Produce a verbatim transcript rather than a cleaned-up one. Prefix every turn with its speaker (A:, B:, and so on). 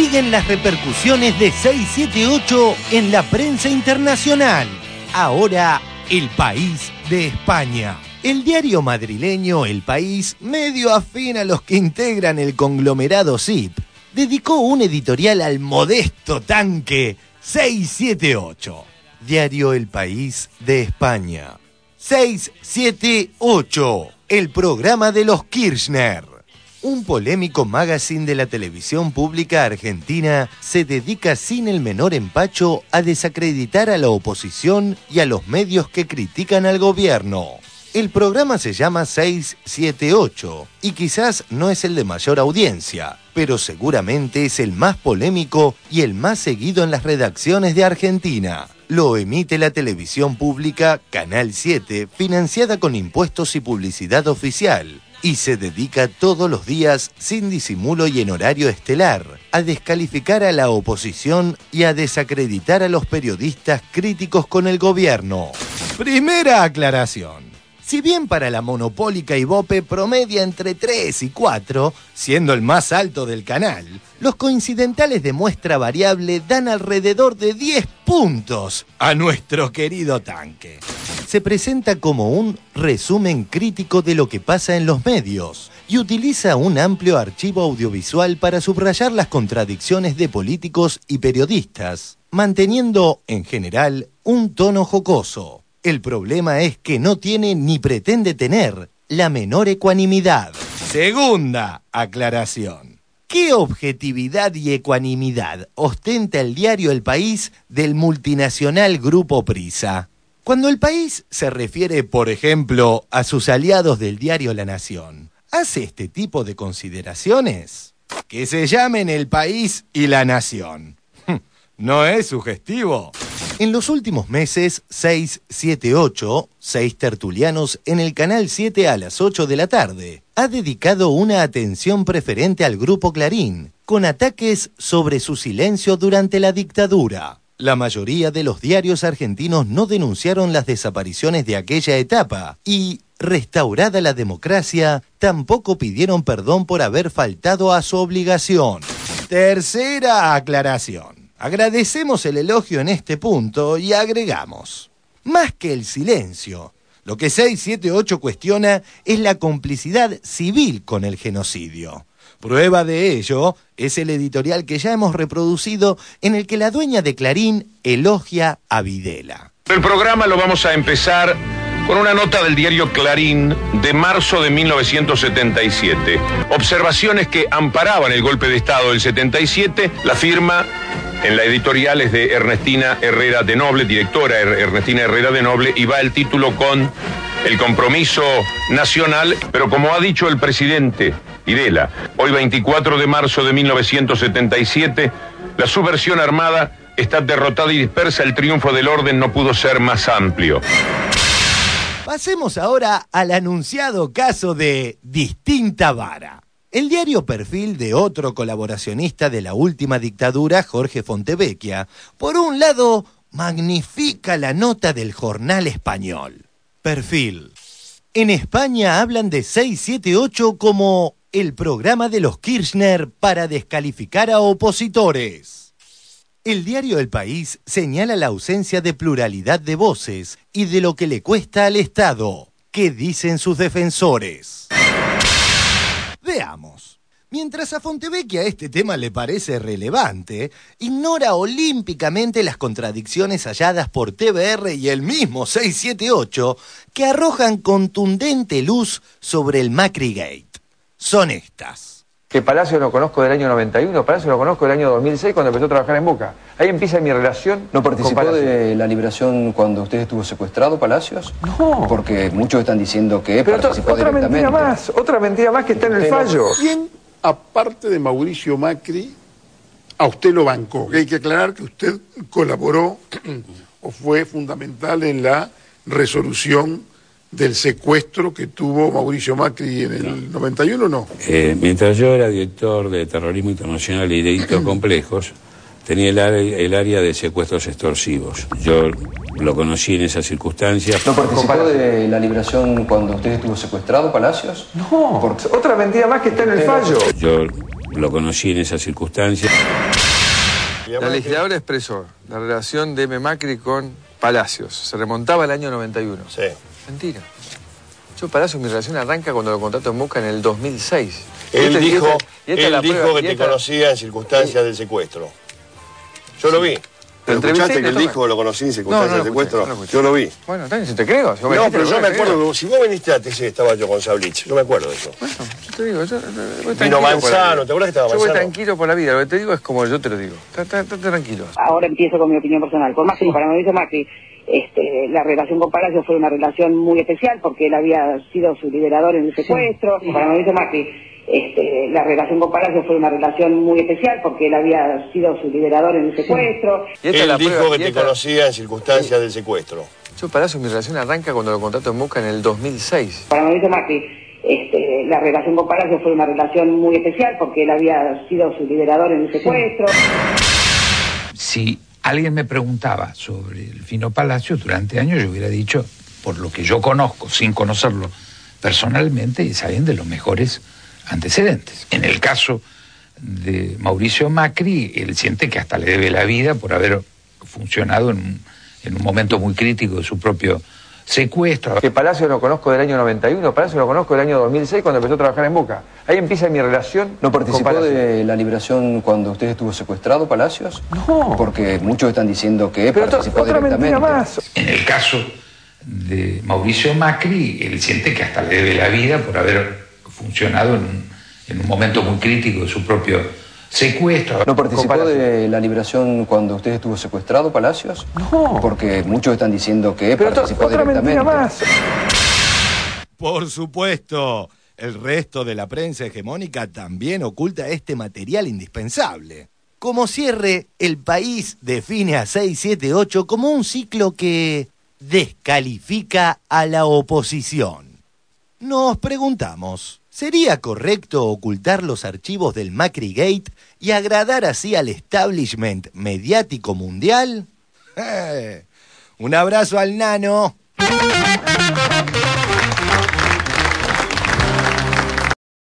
A: Siguen las repercusiones de seiscientos setenta y ocho en la prensa internacional. Ahora, El País de España. El diario madrileño El País, medio afín a los que integran el conglomerado S I P, dedicó un editorial al modesto tanque seiscientos setenta y ocho. Diario El País de España. seiscientos setenta y ocho, el programa de los Kirchner. Un polémico magazine de la televisión pública argentina se dedica sin el menor empacho a desacreditar a la oposición y a los medios que critican al gobierno. El programa se llama seiscientos setenta y ocho y quizás no es el de mayor audiencia, pero seguramente es el más polémico y el más seguido en las redacciones de Argentina. Lo emite la televisión pública Canal siete, financiada con impuestos y publicidad oficial, y se dedica todos los días, sin disimulo y en horario estelar, a descalificar a la oposición y a desacreditar a los periodistas críticos con el gobierno. Primera aclaración. Si bien para la monopólica Ibope promedia entre tres y cuatro, siendo el más alto del canal, los coincidentales de muestra variable dan alrededor de diez puntos a nuestro querido tanque. Se presenta como un resumen crítico de lo que pasa en los medios y utiliza un amplio archivo audiovisual para subrayar las contradicciones de políticos y periodistas, manteniendo, en general, un tono jocoso. El problema es que no tiene ni pretende tener la menor ecuanimidad. Segunda aclaración. ¿Qué objetividad y ecuanimidad ostenta el diario El País del multinacional Grupo Prisa? Cuando El País se refiere, por ejemplo, a sus aliados del diario La Nación, ¿hace este tipo de consideraciones? Que se llamen El País y La Nación. ¿No es sugestivo? En los últimos meses, seiscientos setenta y ocho, seis tertulianos en el Canal siete a las ocho de la tarde, ha dedicado una atención preferente al Grupo Clarín, con ataques sobre su silencio durante la dictadura. La mayoría de los diarios argentinos no denunciaron las desapariciones de aquella etapa y, restaurada la democracia, tampoco pidieron perdón por haber faltado a su obligación. Tercera aclaración. Agradecemos el elogio en este punto y agregamos. Más que el silencio, lo que seiscientos setenta y ocho cuestiona es la complicidad civil con el genocidio. Prueba de ello es el editorial que ya hemos reproducido en el que la dueña de Clarín elogia a Videla.
B: El programa lo vamos a empezar con una nota del diario Clarín de marzo de mil novecientos setenta y siete. Observaciones que amparaban el golpe de Estado del setenta y siete, la firma en la editorial es de Ernestina Herrera de Noble, directora Ernestina Herrera de Noble, y va el título con el compromiso nacional, pero como ha dicho el presidente Videla, hoy veinticuatro de marzo de mil novecientos setenta y siete, la subversión armada está derrotada y dispersa, el triunfo del orden no pudo ser más amplio.
A: Pasemos ahora al anunciado caso de Distinta Vara. El diario Perfil de otro colaboracionista de la última dictadura, Jorge Fontevecchia, por un lado, magnifica la nota del Jornal Español. Perfil. En España hablan de seiscientos setenta y ocho como el programa de los Kirchner para descalificar a opositores. El diario El País señala la ausencia de pluralidad de voces y de lo que le cuesta al Estado. ¿Qué dicen sus defensores? Veamos. Mientras a Fontevecchia este tema le parece relevante, ignora olímpicamente las contradicciones halladas por T V R y el mismo seiscientos setenta y ocho que arrojan contundente luz sobre el Macri-Gate. Son estas.
C: Que Palacio lo conozco del año noventa y uno, Palacio lo conozco del año dos mil seis cuando empezó a trabajar en Boca. Ahí empieza mi relación.
D: ¿No participó de la liberación cuando usted estuvo secuestrado, Palacios?
C: No.
D: Porque muchos están diciendo que
C: Pero
D: participó
C: otra
D: directamente.
C: mentira más, otra mentira más que está en el fallo.
E: ¿Quién, aparte de Mauricio Macri, a usted lo bancó? Hay que aclarar que usted colaboró o fue fundamental en la resolución del secuestro que tuvo Mauricio Macri en el no. noventa y uno, ¿no?
F: Eh, mientras yo era director de Terrorismo Internacional y Delitos Complejos, tenía el área, el área de secuestros extorsivos. Yo lo conocí en esas circunstancias.
D: ¿No participó de la liberación cuando usted estuvo secuestrado, Palacios?
C: No,
D: Porque...
C: otra mentira más que está en el fallo.
F: Yo lo conocí en esas circunstancias.
C: La legisladora expresó la relación de M. Macri con Palacios. Se remontaba al año noventa y uno.
G: Sí.
C: Mentira. Yo, Palacios, mi relación arranca cuando lo contrato en Boca en el dos mil seis.
G: Él
C: esta,
G: dijo,
C: y esta, y esta
G: él
C: la
G: dijo
C: prueba,
G: que te
C: esta...
G: conocía en circunstancias del secuestro. Yo lo vi. ¿Pero escuchaste que él dijo que lo conocí en circunstancias
C: no, no
G: del secuestro?
C: Escuché, no lo
G: yo lo vi.
C: Bueno, también si te creo. Si
G: no, pero yo me acuerdo, que si vos viniste a T C estaba yo con Sablich. Yo me acuerdo de eso.
C: Bueno, yo te digo, yo, yo
G: vino Manzano, ¿te acuerdas que estaba
C: Manzano? Yo voy tranquilo por la vida, lo que te digo es como yo te lo digo. Estate tranquilo.
H: Ahora empiezo con mi opinión personal. Por más que para Mauricio Macri, este, la relación con Palacios fue una relación muy especial porque él había sido su liderador en el secuestro. Sí. Para Mauricio Macri, este, la relación con Palacios fue una relación muy especial porque él había sido su liderador en el secuestro.
G: Sí. Él la dijo prueba, que te esta... conocía en circunstancias sí. del secuestro.
C: Yo, Palacios, mi relación arranca cuando lo contrato en Boca en el dos mil seis.
H: Para Mauricio Macri, este, la relación con Palacios fue una relación muy especial porque él había sido su liderador en el secuestro.
I: Si alguien me preguntaba sobre el Fino Palacios durante años, yo hubiera dicho, por lo que yo conozco, sin conocerlo personalmente, es alguien de los mejores antecedentes. En el caso de Mauricio Macri, él siente que hasta le debe la vida por haber funcionado en un, en un momento muy crítico de su propio secuestro.
C: Que Palacios lo conozco del año noventa y uno, Palacios lo conozco del año dos mil seis cuando empezó a trabajar en Boca. Ahí empieza mi relación.
D: ¿No participó de la liberación cuando usted estuvo secuestrado, Palacios?
C: No.
D: Porque muchos están diciendo que
C: Pero
D: participó
C: otra
D: directamente.
C: Mentira más.
I: En el caso de Mauricio Macri, él siente que hasta le debe la vida por haber funcionado en un, en un momento muy crítico de su propio secuestro.
D: ¿No participó de la liberación cuando usted estuvo secuestrado, Palacios?
C: No.
D: Porque muchos están diciendo que
C: Pero
D: participó
C: otra
D: directamente.
C: Mentira más.
A: Por supuesto, el resto de la prensa hegemónica también oculta este material indispensable. Como cierre, El País define a seis siete ocho como un ciclo que descalifica a la oposición. Nos preguntamos, ¿sería correcto ocultar los archivos del Macri Gate y agradar así al establishment mediático mundial? Eh, un abrazo al nano.